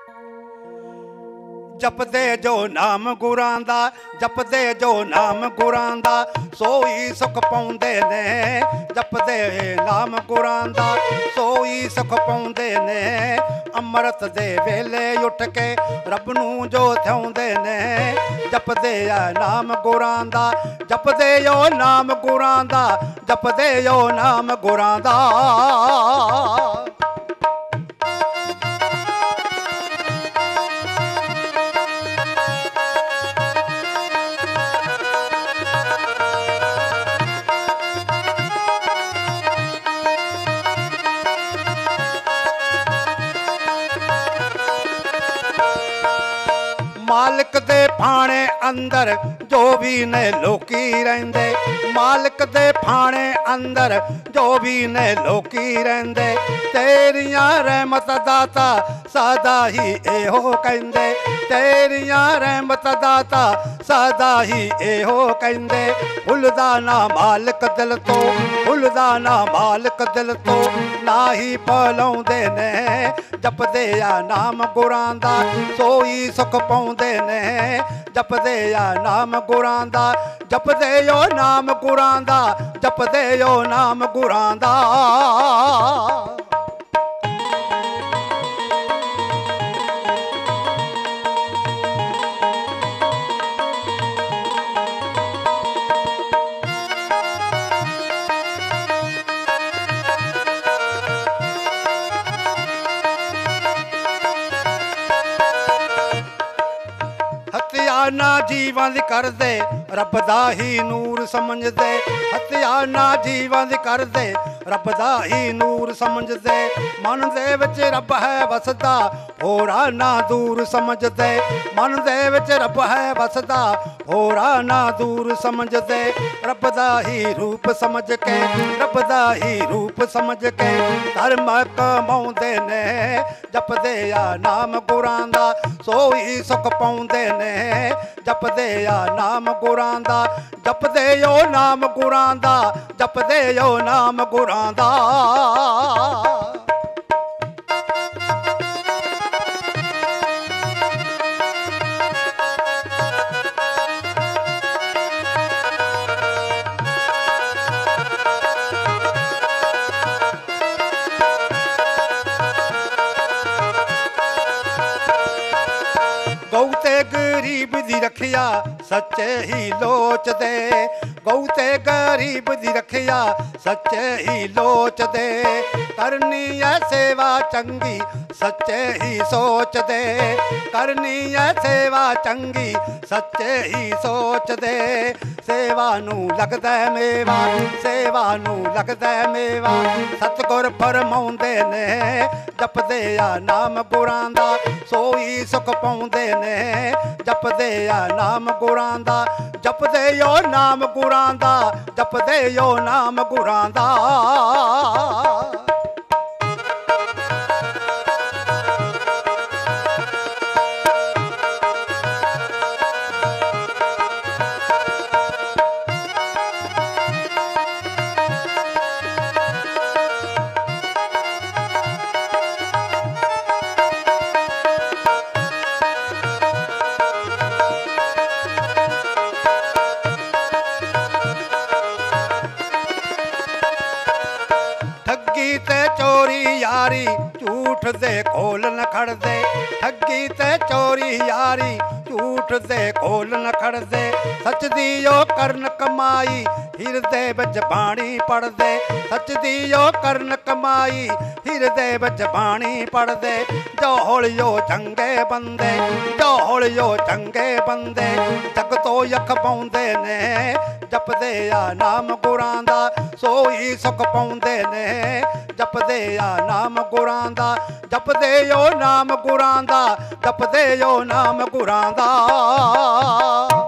जपदे जो नाम गुरां दा, जपदे जो नाम गुरां दा, सोई सुख पाउंदे ने। जपदे नाम गुरां दा, सोई सुख पाउंदे ने। अमृत दे वेले उठ के रब नूं जो थियाउंदे ने। जपदे आ नाम गुरां दा, जपदे ओ नाम गुरां दा, जपदे ओ नाम गुरां दा। मालिक दे फाणे अंदर जो भी ने लोकी रहिंदे। मालिक दे फाणे अंदर जो भी ने लोकी रहिंदे। तेरियां रहमत दाता सदा ही एहो कहिंदे। तेरियां रहमत दाता सदा ही एहो कहिंदे। भुलदा ना मालिक दिल तो, भुलदा ना मालिक दिल तो, ना ही भुलाउंदे ने। जपदे आ नाम गुरां दा, सोई सुख पाउंदे ने। जपदे आ नाम गुरां दा, जपदे ओ नाम गुरां दा, जपदे ओ नाम गुरां दा। हत्या ना जीवां दी करदे, रब दा ही नूर समझदे। हत्या ना जीवां दी करदे, रब दा ही नूर समझदे। मन दे विच रब है वसदा, होरा ना दूर समझदे। मन दे विच रब है वसदा, होरा ना दूर समझदे। रब दा ही रूप समझ के, रब दा ही रूप समझ के, धर्म कमाउंदे ने। जपदे आ नाम गुरां दा, सोई सुख पाउंदे ने। जपदे आ नाम गुरां दा, जपदे ओ नाम गुरां दा, जपदे ओ नाम गुरां दा। गौ ते गरीब दी रखिया सच्चे ही लोचदे। गौ ते गरीब दी रखिया सच्चे ही लोचदे। करनी है सेवा चंगी सच्चे ही सोचदे। करनी है सेवा चंगी सच्चे ही सोचदे। सेवा नू लगदा मेवा, सेवा नू लगदा मेवा, सतगुर फरमाउंदे ने। जपदे आ नाम गुरां दा, सोई सुख पाउंदे ने। जपदे आ नाम गुरां दा, जपदे ओ नाम गुरां दा, जपदे ओ नाम गुरां दा। ठगी ते चोरी यारी झूठ दे खोल न खड़दे। ठगी ते चोरी यारी झूठ दे खोल न खड़दे। सच दी ओ करन कमाई हिरदे विच बाणी पढ़दे। सच दी ओ करन कमाई हिरदे विच बाणी पढ़दे। जो होलियो चंगे बंदे, जो होलियो चंगे बंदे, जग तो यख पाउंदे ने। जपदे आ नाम गुरां दा, सोई सुख पाउंदे ने। जपदे आ नाम गुरां दा, जपदे ओ नाम गुरां दा, जपदे ओ नाम गुरां दा।